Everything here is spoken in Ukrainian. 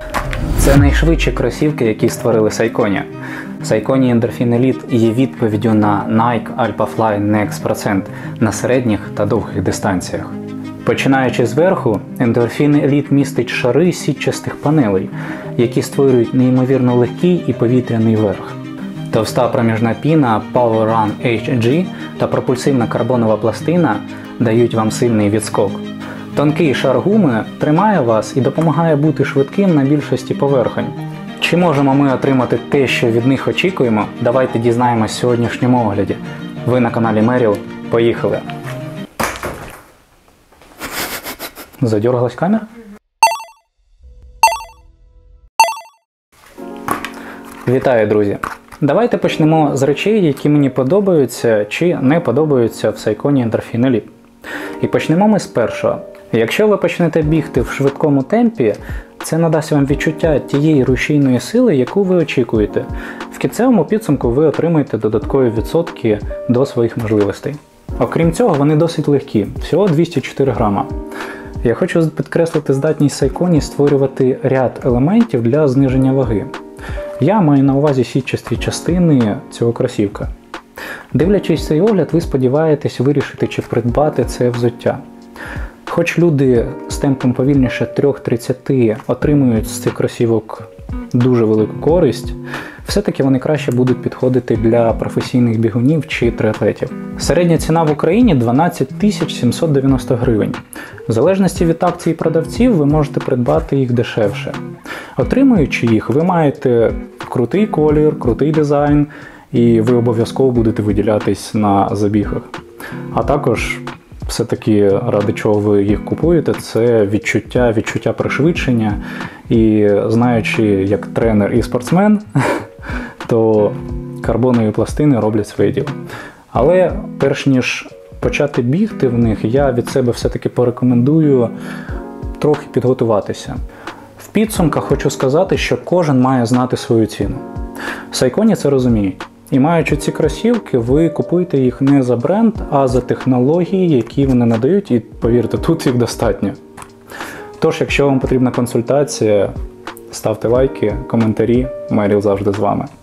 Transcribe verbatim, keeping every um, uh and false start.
Це найшвидші кросівки, які створили Saucony. Saucony Endorphin Elite є відповіддю на Nike Alphafly Next Percent на середніх та довгих дистанціях. Починаючи зверху, Endorphin Elite містить шари сітчастих панелей, які створюють неймовірно легкий і повітряний верх. Товста проміжна піна PowerRun ейч джі та пропульсивна карбонова пластина дають вам сильний відскок. Тонкий шар гуми тримає вас і допомагає бути швидким на більшості поверхонь. Чи можемо ми отримати те, що від них очікуємо? Давайте дізнаємось в сьогоднішньому огляді. Ви на каналі Merrell. Поїхали! Задергалась камера? Вітаю, друзі! Давайте почнемо з речей, які мені подобаються чи не подобаються в Saucony Endorphin Elite. І почнемо ми з першого. Якщо ви почнете бігти в швидкому темпі, це надасть вам відчуття тієї рушійної сили, яку ви очікуєте. В кінцевому підсумку ви отримаєте додаткові відсотки до своїх можливостей. Окрім цього, вони досить легкі, всього двісті чотири грама. Я хочу підкреслити здатність Saucony створювати ряд елементів для зниження ваги. Я маю на увазі сітчасті частини цього кросівка. Дивлячись цей огляд, ви сподіваєтесь вирішити, чи придбати це взуття. Хоч люди з темпом повільніше три тридцять отримують з цих кросівок дуже велику користь, все-таки вони краще будуть підходити для професійних бігунів чи триатлетів. Середня ціна в Україні дванадцять тисяч сімсот дев'яносто гривень. В залежності від акцій продавців ви можете придбати їх дешевше. Отримуючи їх, ви маєте крутий колір, крутий дизайн, і ви обов'язково будете виділятись на забігах. А також все-таки ради чого ви їх купуєте, це відчуття, відчуття пришвидшення. І знаючи, як тренер і спортсмен, то карбонові пластини роблять своє діло. Але перш ніж почати бігти в них, я від себе все-таки порекомендую трохи підготуватися. В підсумках хочу сказати, що кожен має знати свою ціну. Saucony це розуміють. І маючи ці кросівки, ви купуєте їх не за бренд, а за технології, які вони надають, і повірте, тут їх достатньо. Тож, якщо вам потрібна консультація, ставте лайки, коментарі, Merrell завжди з вами.